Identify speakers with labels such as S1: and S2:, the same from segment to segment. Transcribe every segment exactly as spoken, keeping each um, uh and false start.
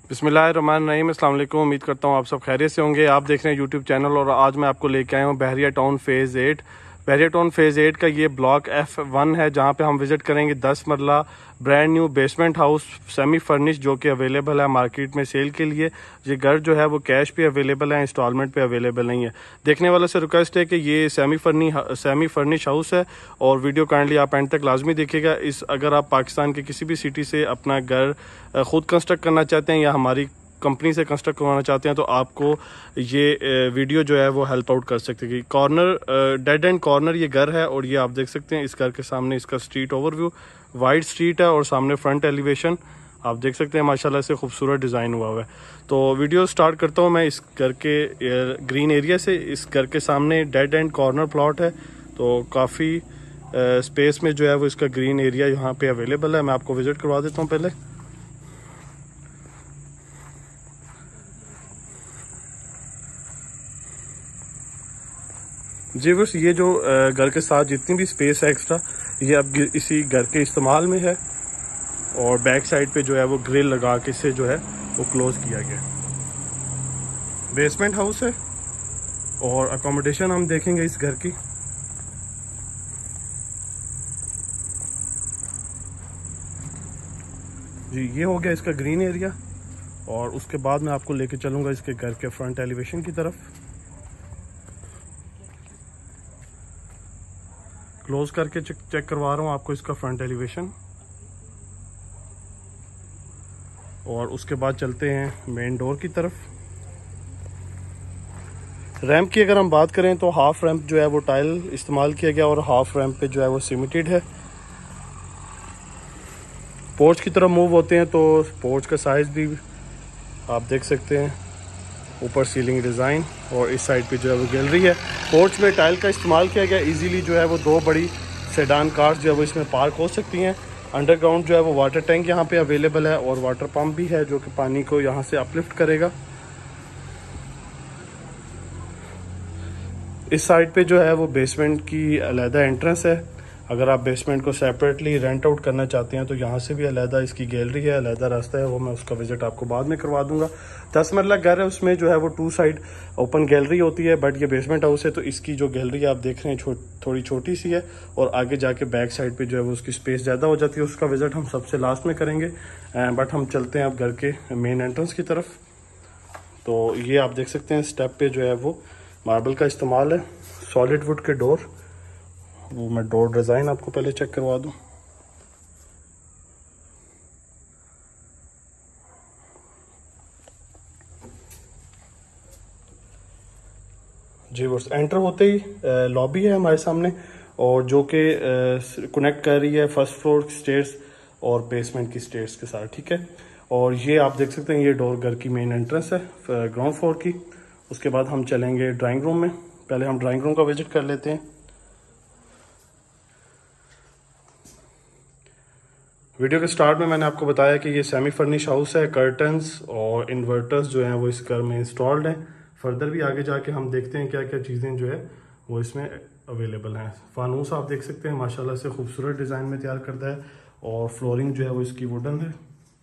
S1: बिस्मिल्लाहिर्रहमानिर्रहीम, अस्सलाम वालेकुम। उम्मीद करता हूँ आप सब खैरियत से होंगे। आप देख रहे हैं यूट्यूब चैनल और आज मैं आपको लेके आया हूँ Bahria town phase eight. Bahria town phase eight का ये ब्लॉक एफ वन है जहाँ पे हम विज़िट करेंगे दस marla brand new basement house semi furnish जो कि अवेलेबल है मार्केट में सेल के लिए। ये घर जो है वो कैश पे अवेलेबल है, इंस्टॉलमेंट पे अवेलेबल नहीं है। देखने वालों से रिक्वेस्ट है कि ये सेमी फर्नी सेमी फर्निश हाउस है और वीडियो काइंडली आप एंड तक लाजमी देखिएगा। इस अगर आप पाकिस्तान के किसी भी सिटी से अपना घर खुद कंस्ट्रक्ट करना चाहते हैं या हमारी कंपनी से कंस्ट्रक्ट करवाना चाहते हैं तो आपको ये वीडियो जो है वो हेल्प आउट कर सकती है। कॉर्नर डेड एंड कॉर्नर ये घर है और ये आप देख सकते हैं इस घर के सामने इसका स्ट्रीट ओवरव्यू वाइड स्ट्रीट है और सामने फ्रंट एलिवेशन आप देख सकते हैं माशाल्लाह से खूबसूरत डिज़ाइन हुआ हुआ है। तो वीडियो स्टार्ट करता हूँ मैं इस घर के ग्रीन एरिया से। इस घर के सामने डेड एंड कॉर्नर प्लॉट है तो काफ़ी स्पेस में जो है वो इसका ग्रीन एरिया यहाँ पे अवेलेबल है। मैं आपको विजिट करवा देता हूँ पहले। जी बस ये जो घर के साथ जितनी भी स्पेस है एक्स्ट्रा ये अब इसी घर के इस्तेमाल में है और बैक साइड पे जो है वो ग्रिल लगा के से जो है वो क्लोज किया गया। बेसमेंट हाउस है और अकोमोडेशन हम देखेंगे इस घर की। जी ये हो गया इसका ग्रीन एरिया और उसके बाद मैं आपको लेके चलूँगा इसके घर के फ्रंट एलिवेशन की तरफ। क्लोज करके चेक चेक करवा रहा हूँ आपको इसका फ्रंट एलिवेशन और उसके बाद चलते हैं मेन डोर की तरफ। रैंप की अगर हम बात करें तो हाफ रैंप जो है वो टाइल इस्तेमाल किया गया और हाफ रैंप पे जो है वो सीमेंटेड है। पोर्च की तरफ मूव होते हैं तो पोर्च का साइज भी आप देख सकते हैं, ऊपर सीलिंग डिज़ाइन और इस साइड पे जो है वो गैलरी है। पोर्च में टाइल का इस्तेमाल किया गया, इजीली जो है वो दो बड़ी सेडान कार्स जो है वो इसमें पार्क हो सकती हैं। अंडरग्राउंड जो है वो वाटर टैंक यहाँ पे अवेलेबल है और वाटर पंप भी है जो कि पानी को यहाँ से अपलिफ्ट करेगा। इस साइड पे जो है वो बेसमेंट की अलहदा एंट्रेंस है। अगर आप बेसमेंट को सेपरेटली रेंट आउट करना चाहते हैं तो यहाँ से भी अलहदा इसकी गैलरी है, अलहदा रास्ता है, वो मैं उसका विजिट आपको बाद में करवा दूंगा। दस मरला घर है, उसमें जो है वो टू साइड ओपन गैलरी होती है, बट ये बेसमेंट हाउस है तो इसकी जो गैलरी आप देख रहे हैं छो, थोड़ी छोटी सी है और आगे जाके बैक साइड पे जो है वो उसकी स्पेस ज़्यादा हो जाती है। उसका विजिट हम सबसे लास्ट में करेंगे, बट हम चलते हैं अब घर के मेन एंट्रेंस की तरफ। तो ये आप देख सकते हैं स्टेप पे जो है वो मार्बल का इस्तेमाल है, सॉलिड वुड के डोर। वो मैं डोर डिज़ाइन आपको पहले चेक करवा दूं। जी बस एंटर होते ही लॉबी है हमारे सामने और जो कि कनेक्ट कर रही है फर्स्ट फ्लोर स्टेयर्स और बेसमेंट की स्टेयर्स के साथ, ठीक है। और ये आप देख सकते हैं ये डोर घर की मेन एंट्रेंस है ग्राउंड फ्लोर की। उसके बाद हम चलेंगे ड्राइंग रूम में। पहले हम ड्राइंग रूम का विजिट कर लेते हैं। वीडियो के स्टार्ट में मैंने आपको बताया कि ये सेमी फर्निश हाउस है, कर्टन्स और इन्वर्टर्स जो हैं वो इस घर में इंस्टॉल्ड हैं। फर्दर भी आगे जाके हम देखते हैं क्या क्या चीज़ें जो है वो इसमें अवेलेबल हैं। फानूस आप देख सकते हैं माशाल्लाह से खूबसूरत डिज़ाइन में तैयार करता है और फ्लोरिंग जो है वो इसकी वुडन है।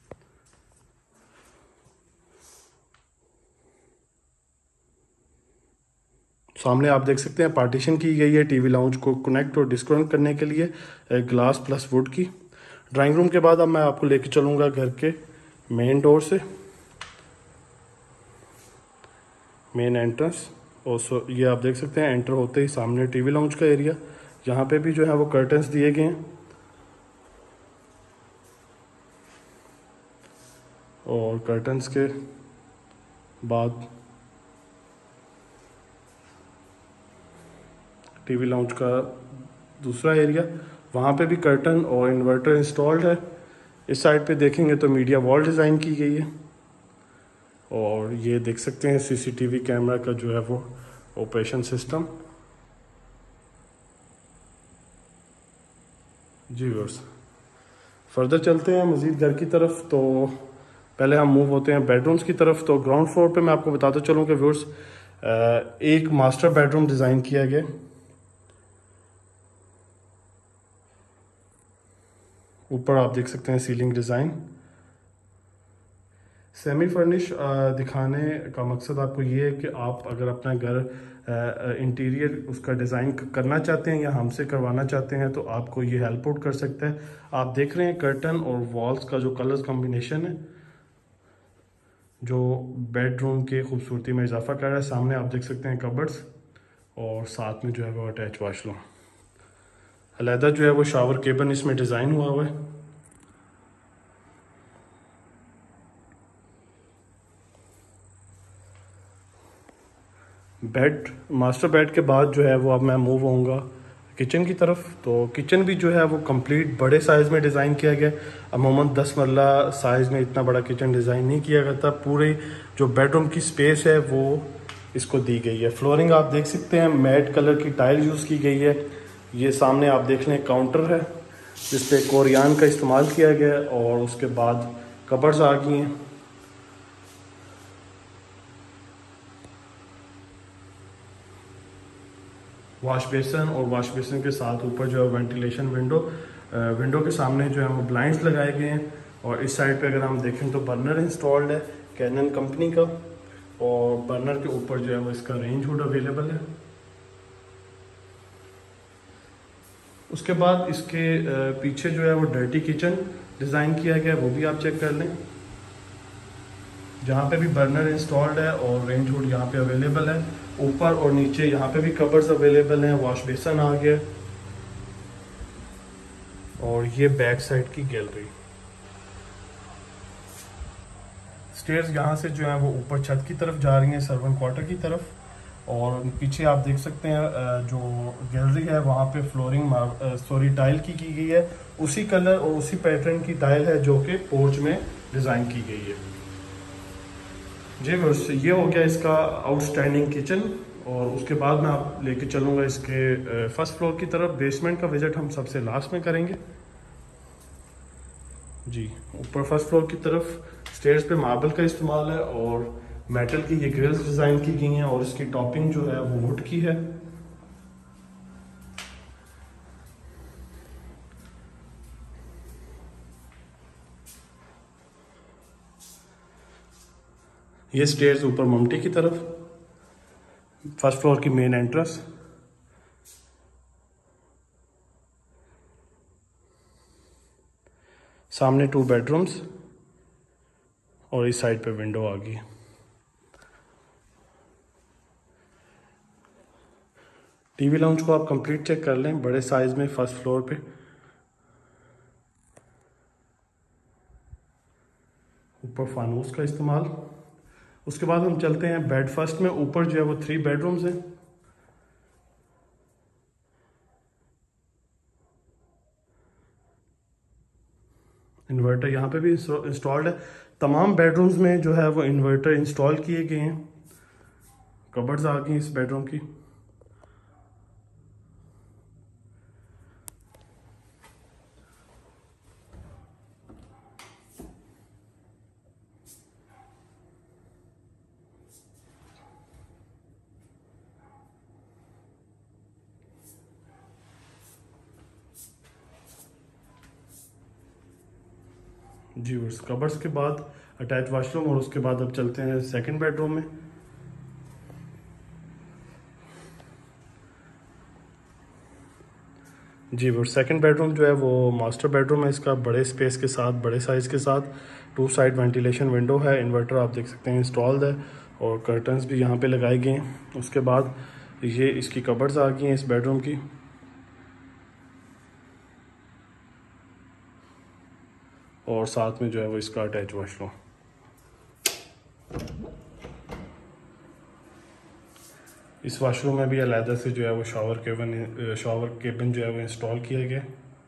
S1: सामने आप देख सकते हैं पार्टीशन की गई है टीवी लाउंज को कनेक्ट और डिस्कनेक्ट करने के लिए, ग्लास प्लस वुड की। ड्राइंग रूम के बाद अब मैं आपको लेके चलूँगा घर के मेन डोर से मेन एंट्रेंस। और सो ये आप देख सकते हैं एंटर होते ही सामने टीवी लाउंज का एरिया, यहाँ पे भी जो है वो कर्टन्स दिए गए हैं और कर्टन्स के बाद टीवी लाउंज का दूसरा एरिया, वहाँ पे भी कर्टन और इन्वर्टर इंस्टॉल्ड है। इस साइड पे देखेंगे तो मीडिया वॉल डिज़ाइन की गई है और ये देख सकते हैं सीसीटीवी कैमरा का जो है वो ऑपरेशन सिस्टम। जी व्यूअर्स फर्दर चलते हैं मज़ीद घर की तरफ। तो पहले हम मूव होते हैं बेडरूम्स की तरफ। तो ग्राउंड फ्लोर पे मैं आपको बताता चलूँ कि व्यूअर्स एक मास्टर बेडरूम डिज़ाइन किया गया। ऊपर आप देख सकते हैं सीलिंग डिज़ाइन, सेमी फर्निश दिखाने का मकसद आपको ये है कि आप अगर अपना घर इंटीरियर उसका डिज़ाइन करना चाहते हैं या हमसे करवाना चाहते हैं तो आपको ये हेल्प आउट कर सकता है। आप देख रहे हैं कर्टन और वॉल्स का जो कलर्स कॉम्बिनेशन है जो बेडरूम के खूबसूरती में इजाफा कर रहा है। सामने आप देख सकते हैं कबर्ड्स और साथ में जो है वो अटैच वाशरूम, अलहदा जो है वो शावर केबिन इसमें डिज़ाइन हुआ हुआ है। बेड, मास्टर बेड के बाद जो है वो अब मैं मूव होऊंगा किचन की तरफ। तो किचन भी जो है वो कंप्लीट बड़े साइज़ में डिज़ाइन किया गया। अमूमन दस मरला साइज़ में इतना बड़ा किचन डिज़ाइन नहीं किया करता। पूरे जो बेडरूम की स्पेस है वो इसको दी गई है। फ्लोरिंग आप देख सकते हैं मैट कलर की टाइल यूज़ की गई है। ये सामने आप देख लें काउंटर है जिस पे कोरियान का इस्तेमाल किया गया है और उसके बाद कबर्ड्स आ गई हैं। वॉश बेसन और वॉश बेसन के साथ ऊपर जो है वेंटिलेशन विंडो, विंडो के सामने जो है वो ब्लाइंड्स लगाए गए हैं। और इस साइड पे अगर हम देखें तो बर्नर इंस्टॉल्ड है कैनन कंपनी का और बर्नर के ऊपर जो है वो इसका रेंज हुड अवेलेबल है। उसके बाद इसके पीछे जो है वो डर्टी किचन डिज़ाइन किया गया है, वो भी आप चेक कर लें। जहाँ पे भी बर्नर इंस्टॉल्ड है और रेंज हुड यहाँ पे अवेलेबल है। ऊपर और नीचे यहाँ पे भी कवर्स अवेलेबल हैं। वॉश बेसन आ गया और ये बैक साइड की गैलरी। स्टेयर्स यहाँ से जो है वो ऊपर छत की तरफ जा रही हैं, सर्वेंट क्वार्टर की तरफ। और पीछे आप देख सकते हैं जो गैलरी है वहाँ पे फ्लोरिंग सॉरी टाइल की की गई है। उसी कलर और उसी पैटर्न की टाइल है जो कि पोर्च में डिज़ाइन की गई है। जी बस ये हो गया इसका आउटस्टैंडिंग किचन। और उसके बाद मैं आप लेके चलूँगा इसके फर्स्ट फ्लोर की तरफ। बेसमेंट का विजिट हम सबसे लास्ट में करेंगे। जी ऊपर फर्स्ट फ्लोर की तरफ स्टेयर्स पे मार्बल का इस्तेमाल है और मेटल की ये ग्रिल्स डिज़ाइन की गई हैं और इसकी टॉपिंग जो है वो वुड की है। ये स्टेयर्स ऊपर ममटी की तरफ, फर्स्ट फ्लोर की मेन एंट्रेंस। सामने टू बेडरूम्स और इस साइड पे विंडो आ गई। टीवी लाउंज को आप कंप्लीट चेक कर लें, बड़े साइज में फर्स्ट फ्लोर पे। ऊपर फानूस का इस्तेमाल। उसके बाद हम चलते हैं बेड फर्स्ट में। ऊपर जो है वो थ्री बेडरूम्स हैं। इन्वर्टर यहाँ पे भी इंस्टॉल्ड है। तमाम बेडरूम्स में जो है वो इन्वर्टर इंस्टॉल किए गए हैं। कबर्ड्स आ गई इस बेडरूम की। जी बस कबर्ड्स के बाद अटैच वाशरूम और उसके बाद अब चलते हैं सेकंड बेडरूम में। जी वो सेकंड बेडरूम जो है वो मास्टर बेडरूम है। इसका बड़े स्पेस के साथ, बड़े साइज़ के साथ टू साइड वेंटिलेशन विंडो है। इन्वर्टर आप देख सकते हैं इंस्टॉल्ड है और कर्टन्स भी यहाँ पे लगाए गए हैं। उसके बाद ये इसकी कबर्ड्स आ गई हैं इस बेडरूम की। और साथ में जो है वो इसका अटैच वॉशरूम। इस वॉशरूम में भी अलहदा से जो है वो शावर केबिन शावर केबिन जो है वो इंस्टॉल किया गया।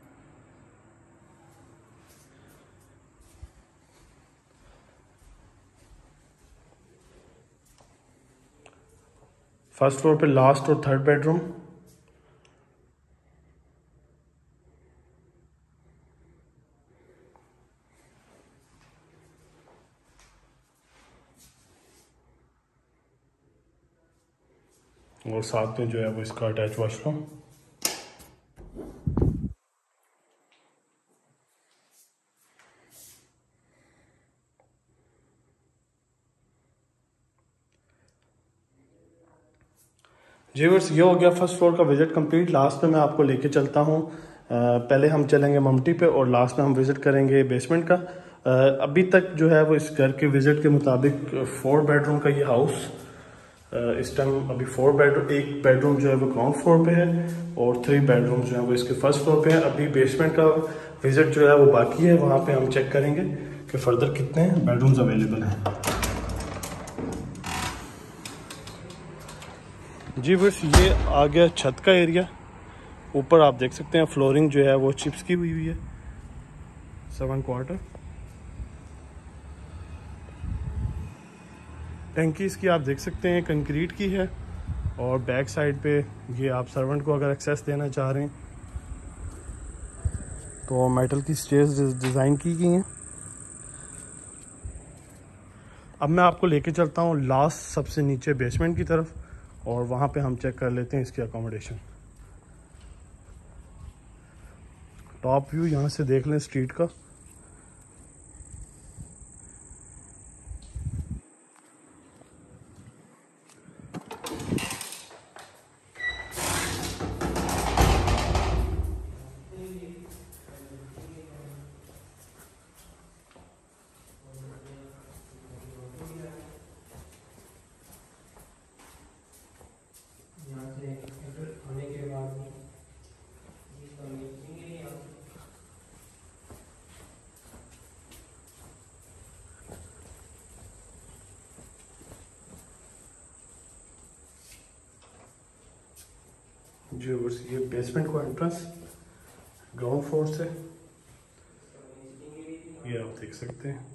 S1: फर्स्ट फ्लोर पे लास्ट और थर्ड बेडरूम। और साथ में जो है वो इसका अटैच वॉशरूम। जी व्यूअर्स, ये हो गया फर्स्ट फ्लोर का विजिट कंप्लीट। लास्ट में मैं आपको लेके चलता हूँ, पहले हम चलेंगे ममटी पे और लास्ट में हम विजिट करेंगे बेसमेंट का। आ, अभी तक जो है वो इस घर के विजिट के मुताबिक फोर बेडरूम का ये हाउस, इस टाइम अभी फोर बेडरूम, एक बेडरूम जो है वो ग्राउंड फ्लोर पे है और थ्री बेडरूम जो है वो इसके फर्स्ट फ्लोर पे है। अभी बेसमेंट का विजिट जो है वो बाकी है, वहाँ पे हम चेक करेंगे कि फर्दर कितने बेडरूम्स अवेलेबल हैं। जी बस ये आ गया छत का एरिया। ऊपर आप देख सकते हैं फ्लोरिंग जो है वो चिप्स की हुई हुई है, सेवन क्वार्टर। टंकी इसकी आप देख सकते हैं कंक्रीट की है और बैक साइड पे ये आप सर्वेंट को अगर एक्सेस देना चाह रहे हैं तो मेटल की स्टेयर्स डिज़ाइन की गई हैं। अब मैं आपको लेके चलता हूँ लास्ट सबसे नीचे बेसमेंट की तरफ और वहाँ पे हम चेक कर लेते हैं इसकी अकोमोडेशन। टॉप व्यू यहाँ से देख लें स्ट्रीट का। जी बस ये बेसमेंट को एंट्रेंस ग्राउंड फ्लोर से ये आप देख सकते हैं।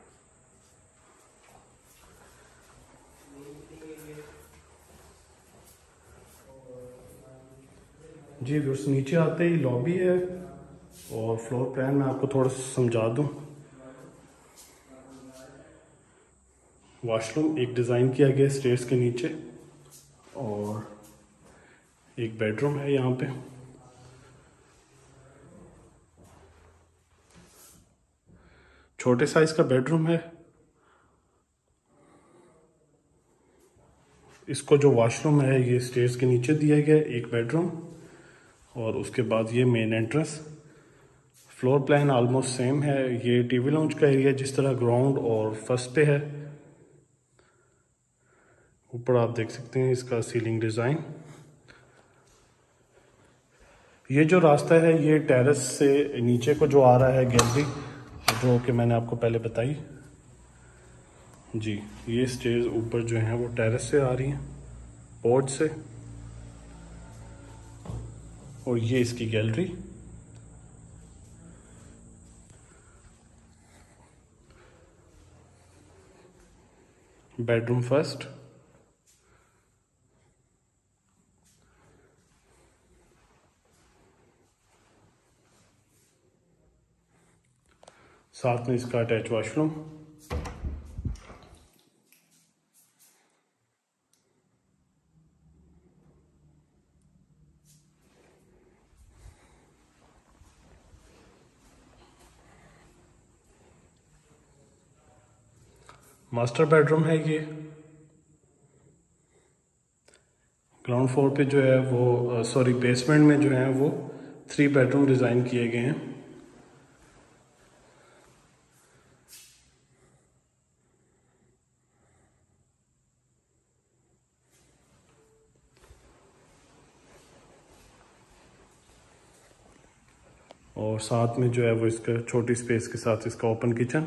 S1: जी बस नीचे आते ही लॉबी है और फ्लोर प्लान मैं आपको थोड़ा सा समझा दूं। वॉशरूम एक डिज़ाइन किया गया स्टेयर्स के नीचे और एक बेडरूम है यहाँ पे। छोटे साइज का बेडरूम है। इसको जो वॉशरूम है ये स्टेयर्स के नीचे दिया गया है, एक बेडरूम और उसके बाद ये main entrance. Floor plan almost same है। ये टीवी लाउंज का एरिया जिस तरह ग्राउंड और फर्स्ट पे है। ऊपर आप देख सकते हैं इसका सीलिंग डिज़ाइन। ये जो रास्ता है ये टेरेस से नीचे को जो आ रहा है गैलरी, जो कि मैंने आपको पहले बताई। जी ये स्टेज ऊपर जो है वो टेरेस से आ रही हैं, पोर्च से, और ये इसकी गैलरी। बेडरूम फर्स्ट, साथ में इसका अटैच वॉशरूम। मास्टर बेडरूम है ये। ग्राउंड फ्लोर पे जो है वो सॉरी बेसमेंट में जो है वो थ्री बेडरूम डिज़ाइन किए गए हैं। और साथ में जो है वो इसका छोटी स्पेस के साथ इसका ओपन किचन।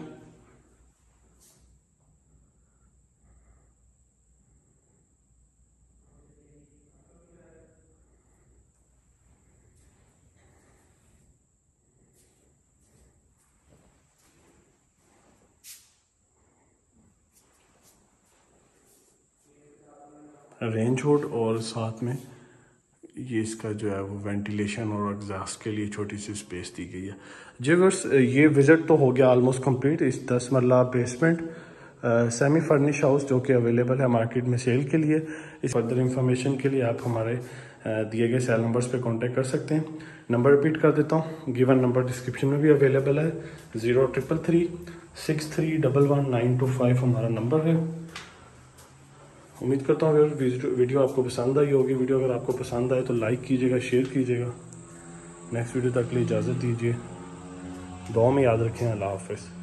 S1: रेंज हुड और साथ में ये इसका जो है वो वेंटिलेशन और एग्जॉस्ट के लिए छोटी सी स्पेस दी गई है। जी व्यूअर्स, ये विजिट तो हो गया ऑलमोस्ट कंप्लीट। इस दस मरला बेसमेंट सेमी फर्निश हाउस जो कि अवेलेबल है मार्केट में सेल के लिए। इस फर्दर इंफॉर्मेशन के लिए आप हमारे दिए गए सेल नंबर्स पे कांटेक्ट कर सकते हैं। नंबर रिपीट कर देता हूँ, गिवन नंबर डिस्क्रिप्शन में भी अवेलेबल है। Zero triple three six three double one nine two five हमारा नंबर है उम्मीद करता हूँ अगर वीडियो आपको पसंद आई होगी। वीडियो अगर आपको पसंद आए तो लाइक कीजिएगा, शेयर कीजिएगा। नेक्स्ट वीडियो तक के लिए इजाज़त दीजिए। दुआ में याद रखें। अल्लाह हाफ़िज़।